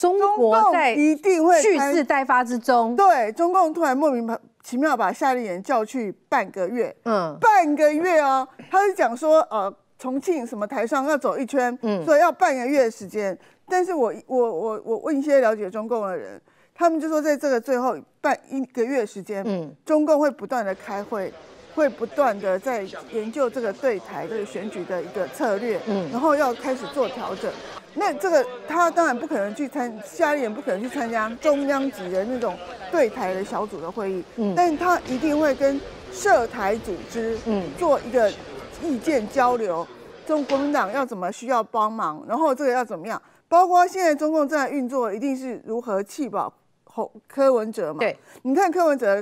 中国在一定会蓄势待发之中。 对，中共突然莫名其妙把夏立言叫去半个月，半个月哦，他是讲说重庆什么台上要走一圈，所以要半个月的时间。但是我问一些了解中共的人，他们就说在这个最后1个月的时间，中共会不断的开会。会不断的在研究这个对台这个选举的一个策略，然后要开始做调整。那这个他当然不可能去夏立言不可能去参加中央级的那种对台的小组的会议，但是他一定会跟涉台组织，做一个意见交流。国民党要怎么需要帮忙，然后这个要怎么样，包括现在中共正在运作，一定是如何弃保柯文哲嘛？对，你看柯文哲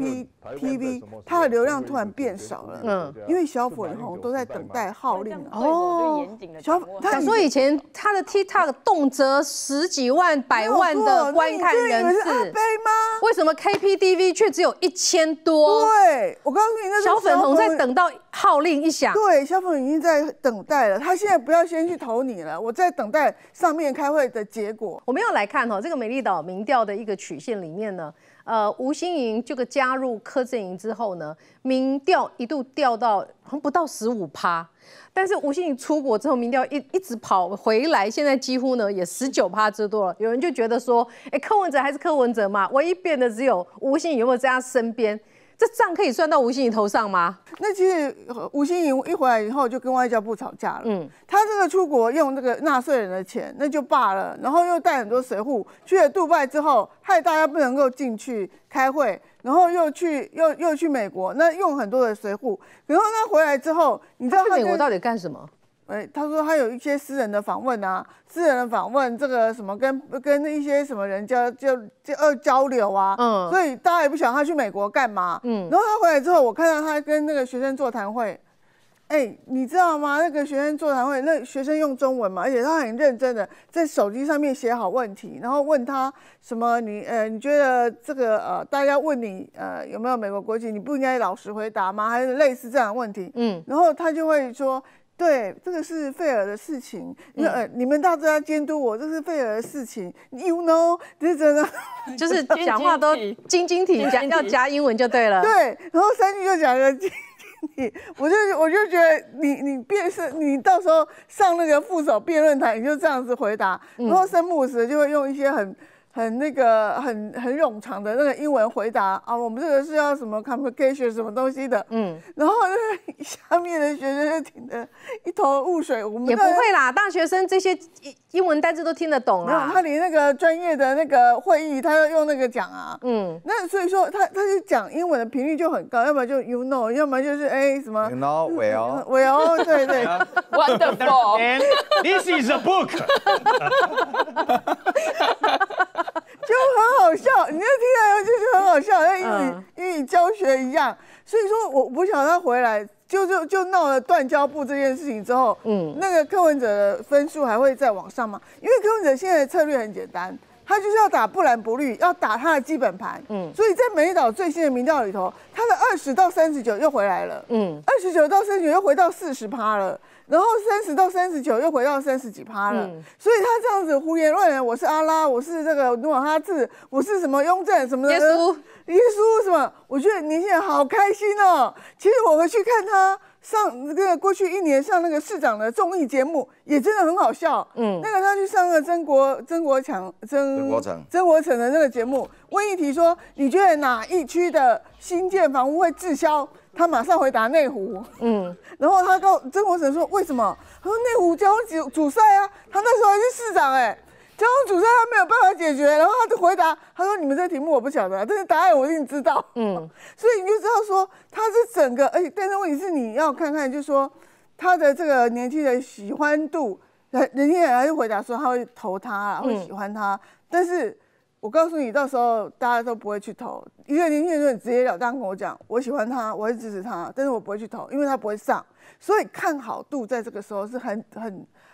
KPTV， 他的流量突然变少了，因为小粉红都在等待号令哦。 想说以前他的 TikTok 动辄10几万、100万的观看人次，为什么 KPTV 却只有1000多？ 对，我告诉你，那小粉红在等到号令一响， 对，小粉红已经在等待了。他现在不要先去投你了，我在等待上面开会的结果。 我们要来看这个美丽岛民调的一个曲线里面呢，吴欣盈这个加入柯阵营之后呢，民调一度掉到好像不到15%，但是吴欣盈出国之后，民调一直跑回来，现在几乎呢也19%之多了。有人就觉得说，柯文哲还是柯文哲嘛，唯一变的只有吴欣盈有没有在他身边。这账可以算到吴欣盈头上吗？ 那其实吴欣盈一回来以后就跟外交部吵架了。他这个出国用这个纳税人的钱，那就罢了，然后又带很多随扈去了杜拜之后，害大家不能够进去开会，然后又去美国，那用很多的随扈。然后他回来之后，你知道他去美国到底干什么？ 他说他有一些私人的访问啊，这个什么跟一些什么人交流啊，所以大家也不晓得他去美国干嘛，然后他回来之后，我看到他跟那个学生座谈会，你知道吗？那个学生座谈会，那学生用中文嘛，而且他很认真的在手机上面写好问题，然后问他什么你觉得这个大家问你有没有美国国籍，你不应该老实回答吗？还是类似这样的问题，然后他就会说。对，这个是费尔的事情，你们大家监督我，这是费尔的事情 ，you know， 这真的就是讲话都晶晶体，要加英文就对了。 对，然后3句就讲个晶晶体，我就觉得你到时候上那个副手辩论台，你就这样子回答，然后3不5时就会用一些很冗长的那个英文回答啊，我们这个是要什么 complication 什么东西的，然后下面的学生就听得一头雾水。我们也不会啦，大学生这些英文单字都听得懂啦。 他连那个专业的那个会议，他要用那个讲啊，那所以说他就讲英文的频率就很高，要么就 you know， 要么就是什么 you know well， 对对 ，wonderful， This is a book 。 就很好笑，你就听来就是很好笑，像英语教学一样。所以说，我不晓得他回来就闹了断交部这件事情之后，那个柯文哲的分数还会再往上吗？因为柯文哲现在的策略很简单，他就是要打不蓝不绿，要打他的基本盘。所以在美丽岛最新的民调里头，他的20到39又回来了，29到39又回到40%了。然后30到39又回到30几%了，所以他这样子胡言乱语，我是阿拉，我是这个努尔哈赤，我是什么雍正什么的，耶稣什么，我觉得年轻人好开心哦。其实我回去看他上这个过去1年上那个市长的综艺节目，也真的很好笑。那个他去上了曾国成的那个节目，问一题说你觉得哪一区的新建房屋会滞销？他马上回答内湖，然后他告曾国成说为什么？他说内湖交通阻塞啊，他那时候还是市长交通阻塞他没有办法解决，然后他就回答，他说你们这题目我不晓得，但是答案我一定知道，所以你就知道说他是整个，但是问题是你要看看，就是说他的这个年轻人喜欢度，年轻人还是回答说他会投他啊，会喜欢他，但是。我告诉你，到时候大家都不会去投。一个年轻人就很直截了当跟我讲，我喜欢他，我会支持他，但是我不会去投，因为他不会上。所以看好度在这个时候是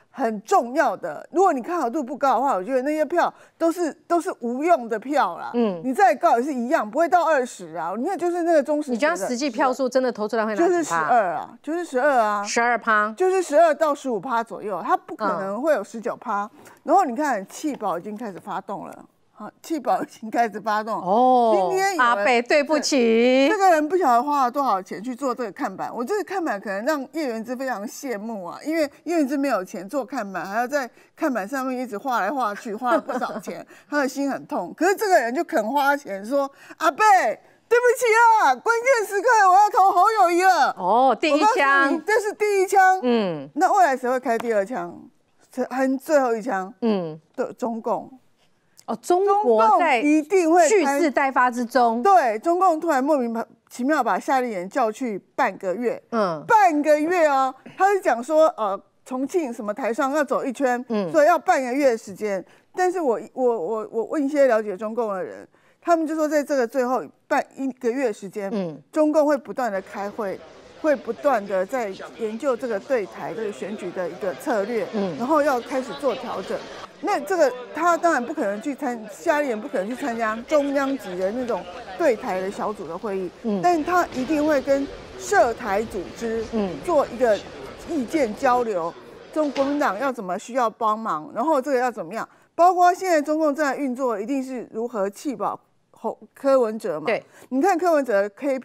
很重要的。如果你看好度不高的话，我觉得那些票都是无用的票啦。你再高也是一样，不会到20啊。你看就是那个中时， 你觉得实际票数真的投出来会拿就是12啊，就是12啊 ，12%， 就是12到15%左右，它不可能会有19%。然后你看弃保已经开始发动了。弃保已经开始发动哦。今天阿北，对不起， 这个人不晓得花了多少钱去做这个看板。我这个看板可能让叶元之非常羡慕啊，因为叶元之没有钱做看板，还要在看板上面一直画来画去，花了不少钱，他的心很痛。可是这个人就肯花钱说：“阿北，对不起啊，关键时刻我要投侯友宜了。” 哦，第一枪， 这是第一枪。那未来谁会开第二枪？还最后一枪？对，中共。 中国在一定会蓄势待发之中。 对，中共突然莫名其妙把夏立言叫去半个月，半个月哦，他是讲说重庆什么台上要走一圈，所以要半个月的时间。但是我问一些了解中共的人，他们就说在这个最后1个月时间，中共会不断的开会。会不断的在研究这个对台这个选举的一个策略，然后要开始做调整。那这个他当然不可能去夏立言不可能去参加中央级的那种对台的小组的会议，但是他一定会跟涉台组织做一个意见交流，中国民党要怎么需要帮忙，然后这个要怎么样，包括现在中共正在运作，一定是如何弃保柯文哲嘛，对，你看柯文哲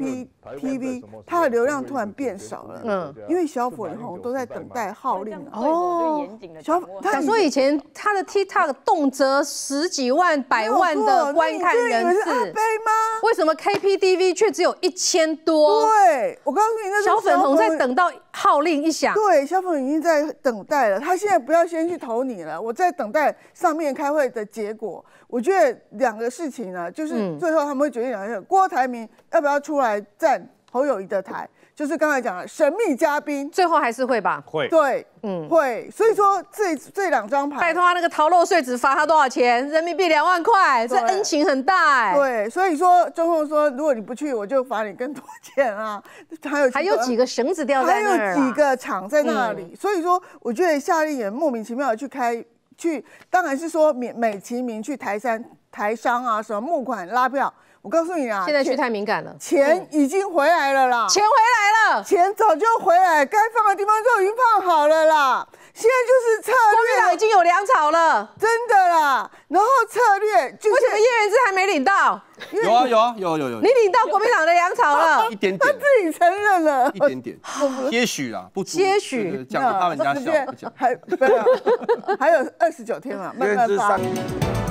KPTV， 他的流量突然变少了，因为小粉红都在等待号令哦。 想说以前他的 TikTok 动辄10几万、100万的观看人次，为什么 KPTV 却只有1000多？ 对，我告诉你，那小粉红在等到号令一响， 对，小粉红已经在等待了。他现在不要先去投你了，我在等待上面开会的结果。我觉得2个事情呢，就是最后他们会决定2个，郭台铭要不要出来站侯友宜的台，就是刚才讲的神秘嘉宾， 最后还是会吧？ 会， 对，会。所以说这2张牌， 拜托他那个逃漏税只罚他多少钱？人民币2万块，这恩情很大哎。 对，所以说中共说，如果你不去，我就罚你更多钱啊。 还有几个绳子吊在那儿， 还有几个厂在那里。所以说，我觉得夏立言莫名其妙的当然是说美其名去台商啊，什么募款拉票。我告诉你啊， 现在去太敏感了， 钱已经回来了啦， 钱回来了， 钱早就回来，该放的地方就已经放好了啦。现在就是策略， 国民党已经有粮草了， 真的啦。然后策略就是为什么叶元之还没领到？ 有， 你领到国民党的粮草了， 一点点， 他自己承认了， 一点点，些许啦，不足， 些许讲的他们家小，不讲， 还有29天嘛，慢慢发。